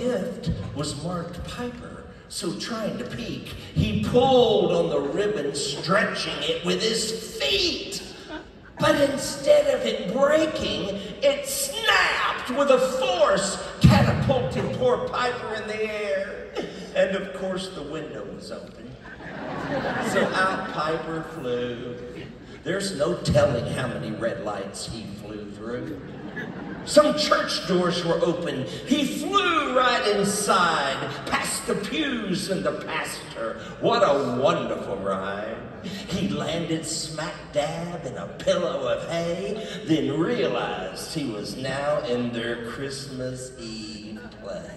gift was marked Piper, so trying to peek, he pulled on the ribbon, stretching it with his feet. But instead of it breaking, it snapped with a force, catapulting poor Piper in the air. And of course, the window was open. So out Piper flew. There's no telling how many red lights he flew through. Some church doors were open. He flew right inside, past the pews and the pastor. What a wonderful ride. He landed smack dab in a pillow of hay, then realized he was now in their Christmas Eve play.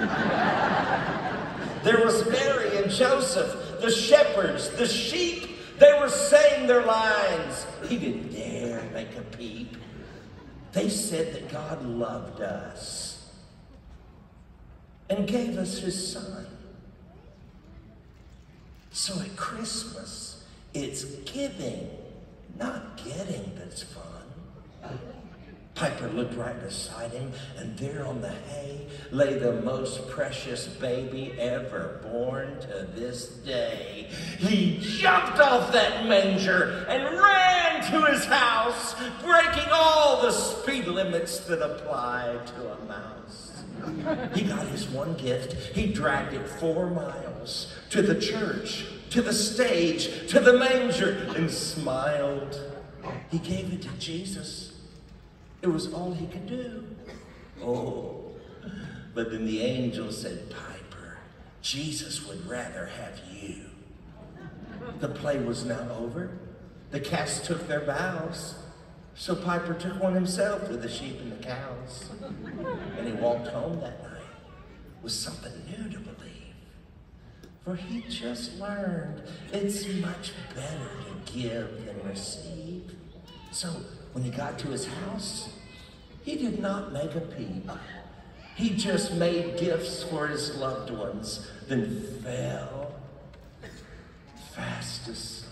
There was Mary and Joseph, the shepherds, the sheep. They were saying their lines. He didn't dare make a peep. They said that God loved us and gave us his son. So at Christmas, it's giving, not getting, that's fun. Piper looked right beside him, and there on the hay lay the most precious baby ever born to this day. He jumped off that manger and ran to his house, breaking all the speed limits that apply to a mouse. He got his one gift. He dragged it 4 miles to the church, to the stage, to the manger, and smiled. He gave it to Jesus. It was all he could do. Oh, but then the angel said, Piper, Jesus would rather have you. The play was now over. The cast took their bows. So Piper took one himself with the sheep and the cows. And he walked home that night with something new to believe. For he just learned it's much better to give than receive. So when he got to his house, he did not make a peep. He just made gifts for his loved ones, then fell fast asleep.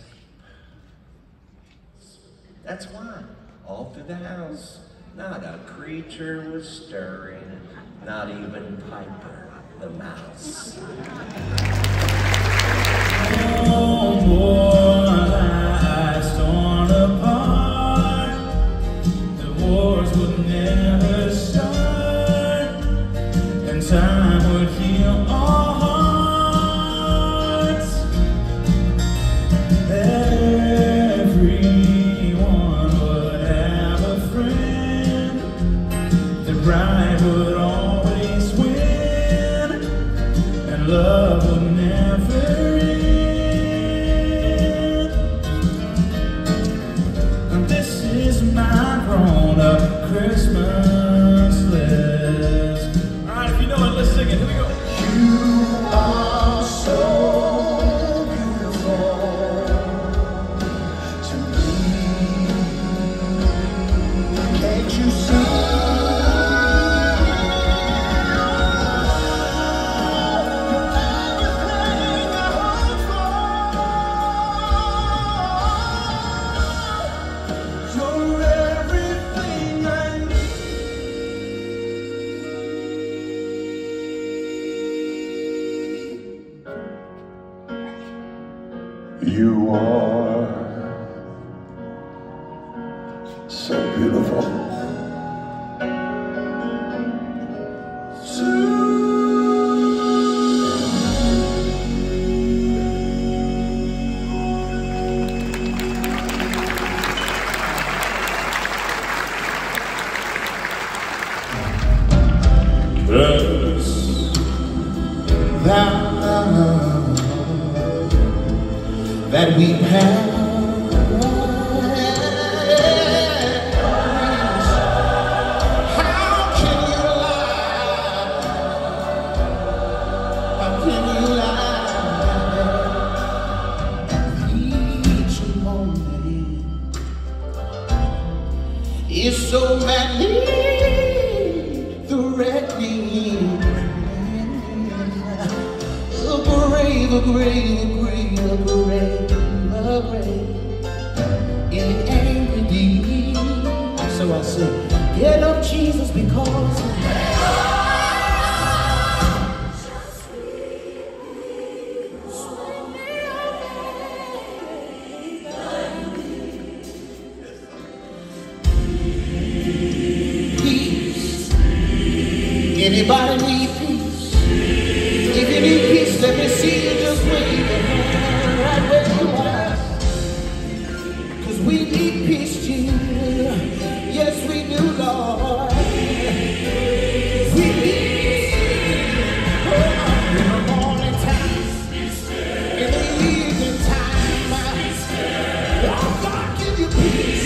That's why, all through the house, not a creature was stirring, not even Piper the mouse. Oh boy, life's torn apart. The wars would never start, and time would heal our hearts. Everyone would have a friend. The bride would always win, and love would never end. And this is my grown-up Christmas list. All right, if you know it, let's sing it. Here we go. You are so beautiful to me. Can't you see? You're everything I need. You are so beautiful. This love that we have, how can you lie? How can you lie? Each moment is so magnificent. A great in angry deed. So I said, get up, Jesus, because Peace. Anybody need peace? If you need peace, let me see you just wave your hand right where you are. 'Cause we need peace, Jesus. Yes, we do, Lord. We need in the morning time, in the evening time. Oh, God, give you peace.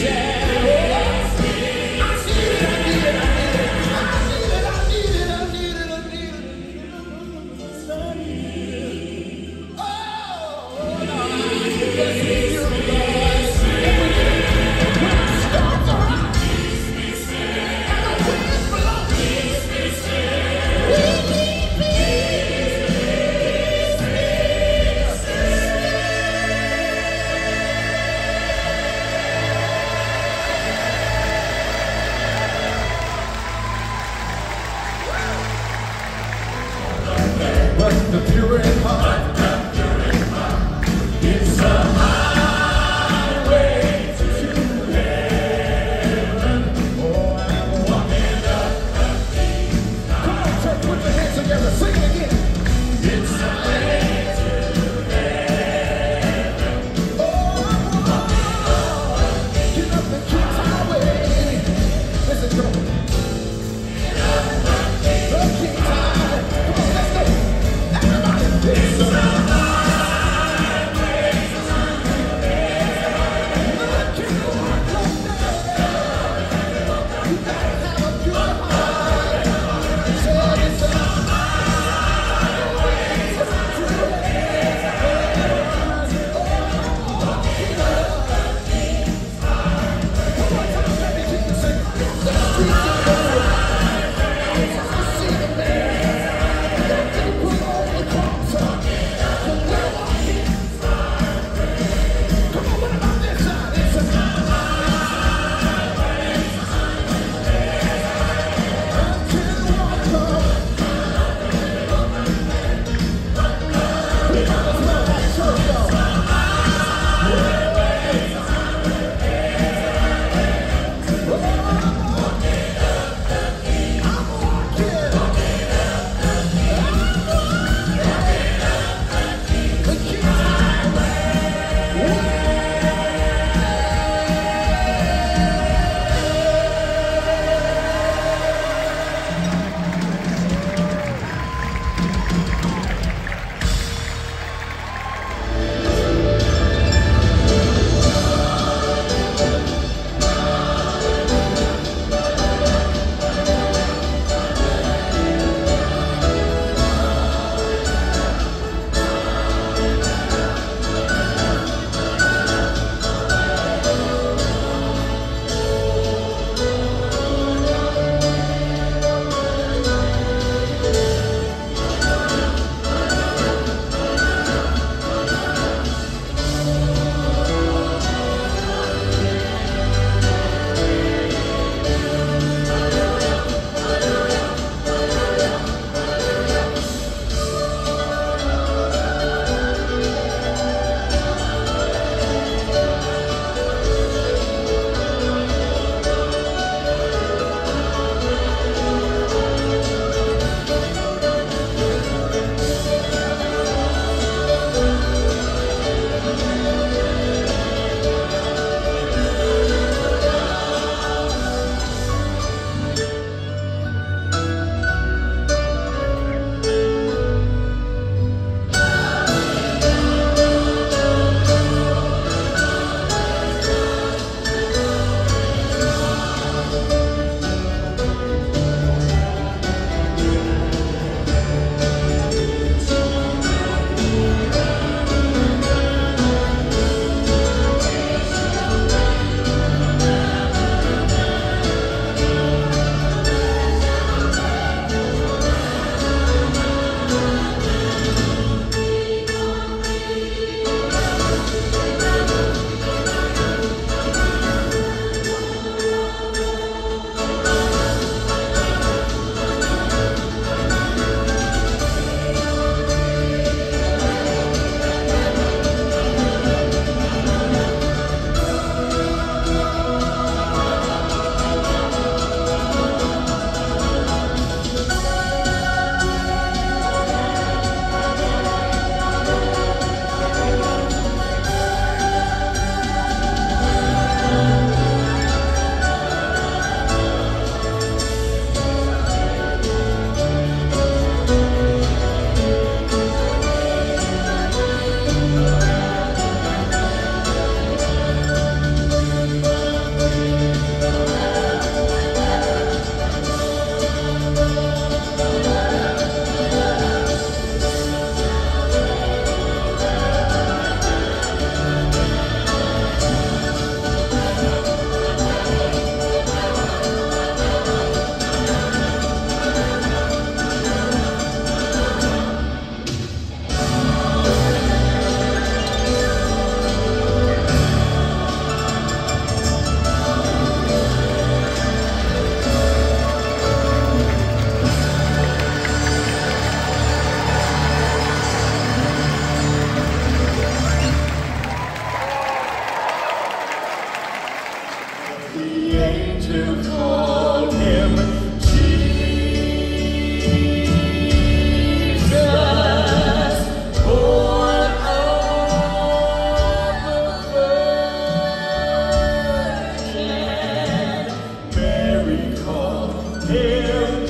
Hail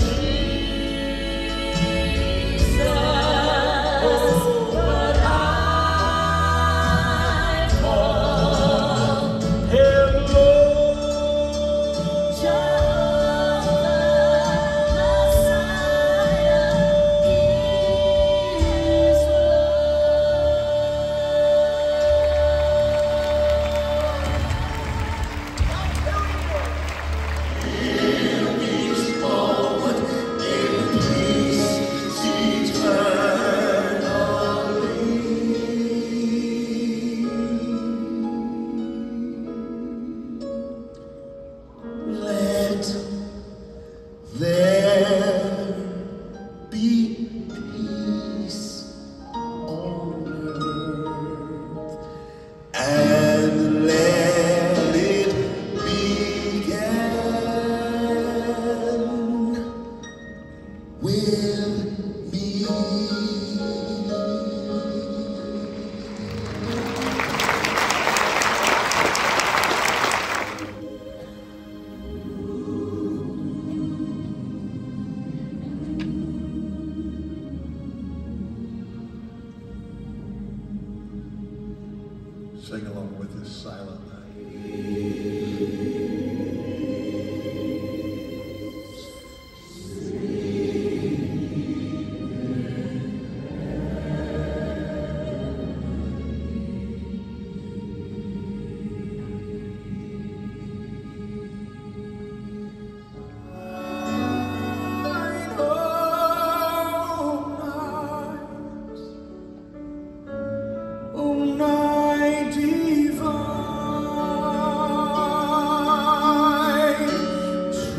Sing along with this silent night.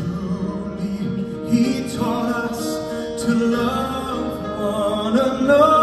He taught us to love one another.